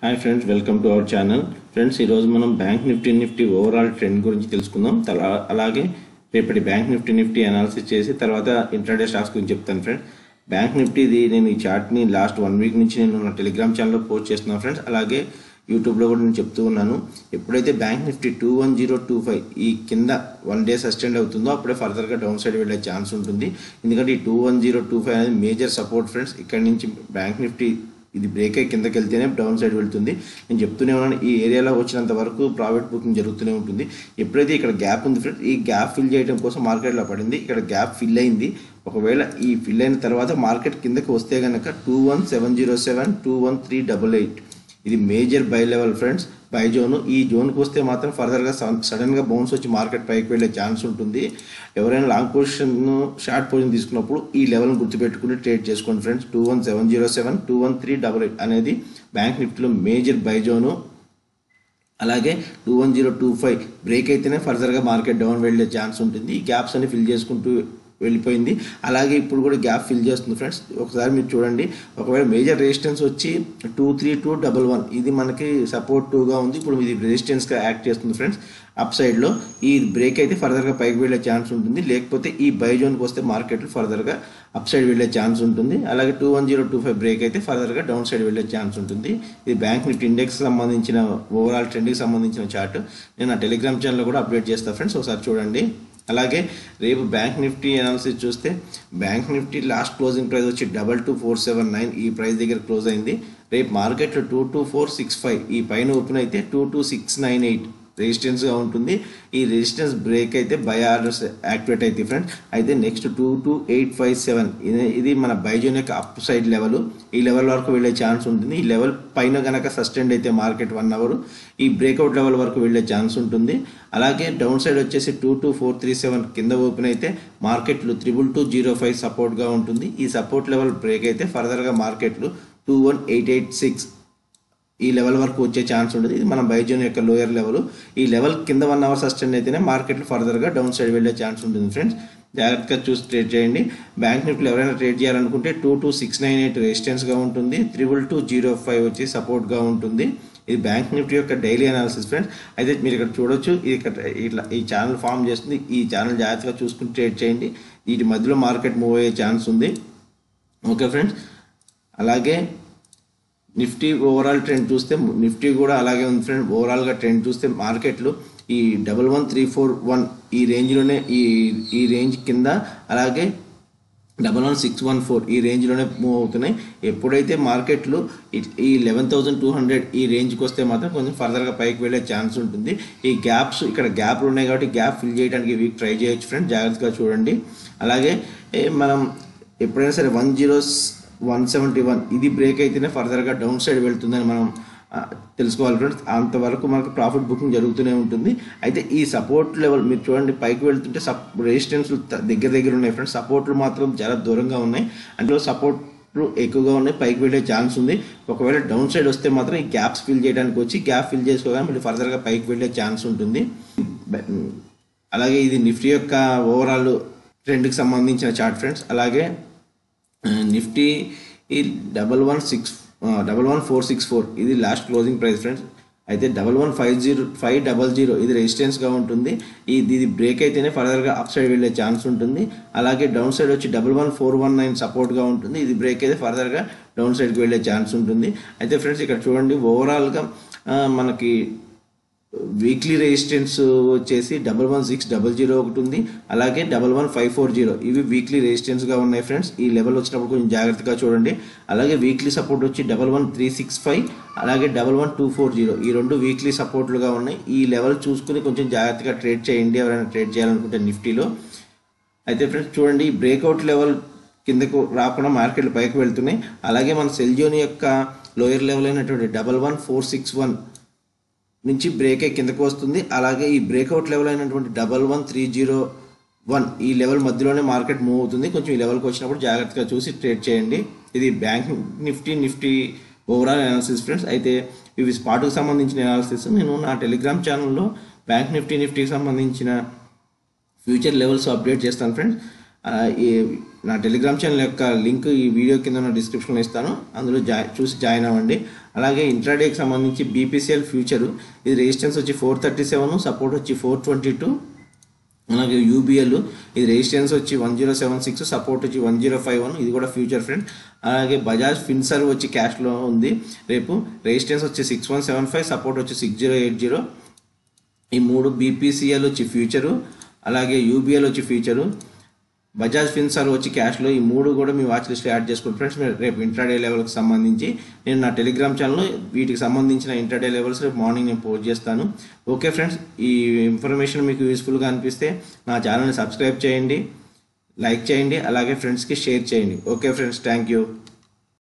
Hi friends, welcome to our channel. Friends, ఈరోజు మనం bank Nifty overall trend గురించి తెలుసుకుందాం. అలాగే రేపటి బ్యాంక్ నిఫ్టీ అనాలిసిస్ చేసి తర్వాత ఇంట్రాడే స్టాక్స్ గురించి చెప్తాను. ఫ్రెండ్స్, బ్యాంక్ నిఫ్టీది నేను ఈ చార్ట్ని లాస్ట్ 1 వీక్ నుంచి నేను నా టెలిగ్రామ్ ఛానల్లో పోస్ట్ చేస్తున్నాను. ఫ్రెండ్స్, అలాగే యూట్యూబ్లో కూడా నేను చెప్తూ ఉన్నాను. ఎప్పుడైతే బ్యాంక్ నిఫ్టీ 21025 ఈ కింద 1 డే సస్టైన్ అవుతుందో అప్పుడే ఫర్దర్గా డౌన్ సైడ్ వెళ్ళే ఛాన్స్ ఉంటుంది. ఎందుకంటే ఈ 21025 అనేది మేజర్ సపోర్ట్. ఫ్రెండ్స్, ఇక్కడ నుంచి బ్యాంక్ నిఫ్టీ ఇది బ్రేక్ అయ్యి కిందకి వెళ్తేనే డౌన్ సైడ్ వెళ్తుంది. నేను చెప్తూనే ఉన్నాను, ఈ ఏరియాలో వచ్చినంత వరకు ప్రాఫిట్ బుకింగ్ జరుగుతూనే ఉంటుంది. ఎప్పుడైతే ఇక్కడ గ్యాప్ ఉంది ఫ్రెండ్స్, ఈ గ్యాప్ ఫిల్ చేయడం కోసం మార్కెట్లో పడింది. ఇక్కడ గ్యాప్ ఫిల్ అయింది. ఒకవేళ ఈ ఫిల్ అయిన తర్వాత మార్కెట్ కిందకి వస్తే కనుక 21707 21388 ఇది major buy level friends, buy zone. ఈ జోన్కి వస్తే మాత్రం ఫర్దర్గా సడన్గా బౌన్స్ వచ్చి మార్కెట్ పైకి వెళ్ళే ఛాన్స్ ఉంటుంది. ఎవరైనా లాంగ్ పొజిషన్ షార్ట్ పొజిషన్ తీసుకున్నప్పుడు ఈ లెవెల్ని గుర్తుపెట్టుకుని ట్రేడ్ చేసుకోండి ఫ్రెండ్స్. 21707 21388 అనేది బ్యాంక్ నిఫ్టీలో మేజర్ బై జోను. అలాగే 21025 బ్రేక్ అయితేనే ఫర్దర్గా మార్కెట్ డౌన్ వెళ్ళే ఛాన్స్ ఉంటుంది. ఈ గ్యాప్స్ అన్ని ఫిల్ చేసుకుంటూ వెళ్ళిపోయింది. అలాగే ఇప్పుడు కూడా గ్యాప్ ఫిల్ చేస్తుంది ఫ్రెండ్స్. ఒకసారి మీరు చూడండి, ఒకవేళ మేజర్ రెసిస్టెన్స్ వచ్చి 23211 ఇది మనకి సపోర్ట్ 2గా ఉంది. ఇప్పుడు ఇది రెసిస్టెన్స్గా యాక్ట్ చేస్తుంది ఫ్రెండ్స్. అప్ సైడ్లో ఈ బ్రేక్ అయితే ఫర్దర్గా పైకి వెళ్ళే ఛాన్స్ ఉంటుంది. లేకపోతే ఈ బై జోన్కి వస్తే మార్కెట్లు ఫర్దర్గా అప్ సైడ్ వెళ్ళే ఛాన్స్ ఉంటుంది. అలాగే 21025 బ్రేక్ అయితే ఫర్దర్గా డౌన్ సైడ్ వెళ్ళే ఛాన్స్ ఉంటుంది. ఇది బ్యాంక్ నిఫ్టీ ఇండెక్స్ సంబంధించిన ఓవరాల్ ట్రెండ్కి సంబంధించిన చార్ట్. నేను నా టెలిగ్రామ్ ఛానల్లో కూడా అప్డేట్ చేస్తాను ఫ్రెండ్స్, ఒకసారి చూడండి. అలాగే రేపు బ్యాంక్ నిఫ్టీ అనాలిసిస్ చూస్తే bank Nifty last closing price వచ్చి 22479 ఈ ప్రైస్ దగ్గర క్లోజ్ అయింది. రేపు మార్కెట్లో 22465 ఈ పైన ఓపెన్ అయితే 22698 రెసిస్టెన్స్గా ఉంటుంది. ఈ రెసిస్టెన్స్ బ్రేక్ అయితే బై ఆర్డర్స్ యాక్టివేట్ అయితే ఫ్రెండ్స్. అయితే నెక్స్ట్ 22857 ఇది మన బైజోన్ యొక్క అప్ సైడ్ లెవెల్. ఈ లెవెల్ వరకు వెళ్ళే ఛాన్స్ ఉంటుంది. ఈ లెవెల్ పైన కనుక సస్టైన్ అయితే మార్కెట్ 1 అవర్ ఈ బ్రేక్అవుట్ లెవెల్ వరకు వెళ్ళే ఛాన్స్ ఉంటుంది. అలాగే డౌన్ సైడ్ వచ్చేసి 22437 కింద ఓపెన్ అయితే మార్కెట్లు 32205 సపోర్ట్గా ఉంటుంది. ఈ సపోర్ట్ లెవెల్ బ్రేక్ అయితే ఫర్దర్గా మార్కెట్లు 21886 ఈ లెవెల్ వరకు వచ్చే ఛాన్స్ ఉంటుంది. ఇది మన బైజోన్ యొక్క లోయర్ లెవెల్. ఈ లెవెల్ కింద 1 అవర్ సస్టైన్ అయితేనే మార్కెట్లు ఫర్దర్గా డౌన్ సైడ్ వెళ్ళే ఛాన్స్ ఉంటుంది ఫ్రెండ్స్. జాగ్రత్తగా చూసి ట్రేడ్ చేయండి. బ్యాంక్ నిఫ్టీలో ఎవరైనా ట్రేడ్ చేయాలనుకుంటే 22698 రెసిస్టెన్స్గా ఉంటుంది. 32205 వచ్చి సపోర్ట్గా ఉంటుంది. ఇది బ్యాంక్ నిఫ్టీ యొక్క డైలీ అనాలిసిస్ ఫ్రెండ్స్. అయితే మీరు ఇక్కడ చూడొచ్చు, ఇట్లా ఈ ఛానల్ ఫామ్ చేస్తుంది. ఈ ఛానల్ జాగ్రత్తగా చూసుకుని ట్రేడ్ చేయండి. వీటి మధ్యలో మార్కెట్ మూవ్ అయ్యే ఛాన్స్ ఉంది. ఓకే ఫ్రెండ్స్, అలాగే నిఫ్టీ ఓవరాల్ ట్రెండ్ చూస్తే నిఫ్టీ కూడా అలాగే ఉంది ఫ్రెండ్. ఓవరాల్గా ట్రెండ్ చూస్తే మార్కెట్లు ఈ 11341 ఈ రేంజ్లోనే ఈ రేంజ్ కింద, అలాగే 11614 ఈ రేంజ్లోనే మూవ్ అవుతున్నాయి. ఎప్పుడైతే మార్కెట్లు ఈ 11200 ఈ రేంజ్కి వస్తే మాత్రం కొంచెం ఫర్దర్గా పైకి వెళ్ళే ఛాన్స్ ఉంటుంది. ఈ గ్యాప్స్ ఇక్కడ గ్యాప్లు ఉన్నాయి కాబట్టి గ్యాప్ ఫిల్ చేయడానికి వీక్ ట్రై చేయొచ్చు ఫ్రెండ్, జాగ్రత్తగా చూడండి. అలాగే మనం ఎప్పుడైనా సరే 10171 ఇది బ్రేక్ అయితేనే ఫర్దర్గా డౌన్ సైడ్ వెళ్తుందని మనం తెలుసుకోవాలి ఫ్రెండ్స్. అంతవరకు మనకు ప్రాఫిట్ బుకింగ్ జరుగుతూనే ఉంటుంది. అయితే ఈ సపోర్ట్ లెవెల్ మీరు చూడండి, పైకి వెళ్తుంటే రెసిస్టెన్స్లు దగ్గర ఉన్నాయి ఫ్రెండ్స్. సపోర్ట్లు మాత్రం చాలా దూరంగా ఉన్నాయి. అందులో సపోర్ట్లు ఎక్కువగా ఉన్నాయి, పైకి వెళ్ళే ఛాన్స్ ఉంది. ఒకవేళ డౌన్ సైడ్ వస్తే మాత్రం ఈ గ్యాప్స్ ఫిల్ చేయడానికి వచ్చి గ్యాప్ ఫిల్ చేసుకోగానే మళ్ళీ ఫర్దర్గా పైకి వెళ్ళే ఛాన్స్ ఉంటుంది. అలాగే ఇది నిఫ్టీ యొక్క ఓవరాల్ ట్రెండ్కి సంబంధించిన చార్ట్ ఫ్రెండ్స్. అలాగే నిఫ్టీ ఈ 11464 ఇది లాస్ట్ క్లోజింగ్ ప్రైస్ ఫ్రెండ్స్. అయితే 1150500 ఇది రెసిస్టెన్స్గా ఉంటుంది. ఇది బ్రేక్ అయితేనే ఫర్దర్గా అప్ సైడ్ వెళ్ళే ఛాన్స్ ఉంటుంది. అలాగే డౌన్ సైడ్ వచ్చి 11419 సపోర్ట్గా ఉంటుంది. ఇది బ్రేక్ అయితే ఫర్దర్గా డౌన్ సైడ్కి వెళ్ళే ఛాన్స్ ఉంటుంది. అయితే ఫ్రెండ్స్ ఇక్కడ చూడండి, ఓవరాల్గా మనకి వీక్లీ రెసిస్టెన్స్ వచ్చేసి 11600 ఒకటి ఉంది. అలాగే 11540 ఇవి వీక్లీ రెసిస్టెన్స్గా ఉన్నాయి ఫ్రెండ్స్. ఈ లెవెల్ వచ్చినప్పుడు కొంచెం జాగ్రత్తగా చూడండి. అలాగే వీక్లీ సపోర్ట్ వచ్చి 11365 అలాగే 11240 ఈ రెండు వీక్లీ సపోర్ట్లుగా ఉన్నాయి. ఈ లెవెల్ చూసుకుని కొంచెం జాగ్రత్తగా ట్రేడ్ చేయండి ఎవరైనా ట్రేడ్ చేయాలనుకుంటే నిఫ్టీలో. అయితే ఫ్రెండ్స్ చూడండి, ఈ బ్రేక్అవుట్ లెవెల్ కిందకు రాకుండా మార్కెట్లు పైకి వెళ్తున్నాయి. అలాగే మన సెల్ జోన్ యొక్క లోయర్ లెవెల్ అయినటువంటి 11461 నుంచి బ్రేక్ అయ్యి కిందకు వస్తుంది. అలాగే ఈ బ్రేక్అవుట్ లెవెల్ అయినటువంటి 11301 ఈ లెవెల్ మధ్యలోనే మార్కెట్ మూవ్ అవుతుంది. కొంచెం ఈ లెవెల్కి వచ్చినప్పుడు జాగ్రత్తగా చూసి ట్రేడ్ చేయండి. ఇది bank Nifty overall analysis friends. అయితే ఇవి స్పాట్కి సంబంధించిన అనాలిసిస్ నేను నా టెలిగ్రామ్ ఛానల్లో బ్యాంక్ నిఫ్టీకి సంబంధించిన ఫ్యూచర్ లెవెల్స్ అప్డేట్ చేస్తాను ఫ్రెండ్స్. ఈ నా టెలిగ్రామ్ ఛానల్ యొక్క లింక్ ఈ వీడియో కింద ఉన్న డిస్క్రిప్షన్లో ఇస్తాను, అందులో చూసి జాయిన్ అవ్వండి. అలాగే ఇంట్రాడేకి సంబంధించి బీపీసీఎల్ ఫ్యూచరు, ఇది రెసిస్టెన్స్ వచ్చి 437, సపోర్ట్ వచ్చి 422. అలాగే యూబీఎల్, ఇది రెసిస్టెన్స్ వచ్చి 1076, సపోర్ట్ వచ్చి 1051, ఇది కూడా ఫ్యూచర్ ఫ్రెండ్. అలాగే బజాజ్ ఫిన్సర్వ్ వచ్చి క్యాష్లో ఉంది రేపు, రెసిస్టెన్స్ వచ్చి 6175, సపోర్ట్ వచ్చి 6080. ఈ 3 బీపీసీఎల్ వచ్చి ఫ్యూచరు, అలాగే యూబీఎల్ వచ్చి ఫ్యూచరు, బజాజ్ ఫిన్సర్వ్ వచ్చి క్యాష్లో, ఈ 3 కూడా మీ వాచ్ లిస్ట్లో యాడ్ చేసుకోండి ఫ్రెండ్స్. రేపు ఇంట్రాడే లెవెల్కి సంబంధించి నేను నా టెలిగ్రామ్ ఛానల్లో వీటికి సంబంధించిన ఇంట్రాడే లెవెల్స్ రేపు మార్నింగ్ నేను పోస్ట్ చేస్తాను. ఓకే ఫ్రెండ్స్, ఈ ఇన్ఫర్మేషన్ మీకు యూస్ఫుల్గా అనిపిస్తే నా ఛానల్ని సబ్స్క్రైబ్ చేయండి, లైక్ చేయండి, అలాగే ఫ్రెండ్స్కి షేర్ చేయండి. Okay friends, thank you.